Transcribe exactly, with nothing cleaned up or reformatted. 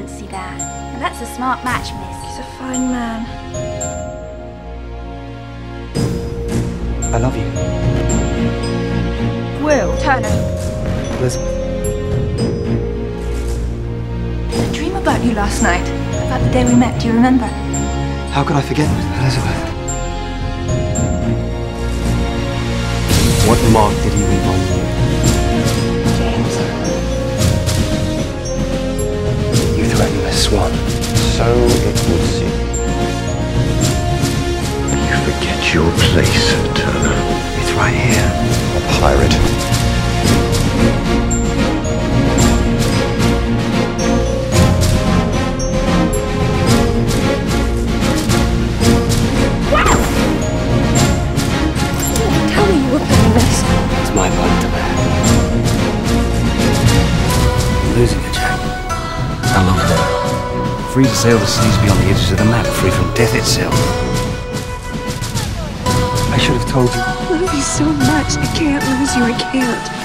fancy that. Now that's a smart match, miss. He's a fine man. I love you. Will. Turner. Elizabeth. I dream about you last night. About the day we met, do you remember? How could I forget, Elizabeth? What mark did he leave on you? James. You threatened the swan. So it would seem. You forget your place, Turner. It's right here. A pirate. Tell me you were planning this. It's my part to bear. I'm losing it, Jack. How long for? Free to sail the seas beyond the edges of the map, free from death itself. I should have told you. I love you so much. I can't lose you. I can't.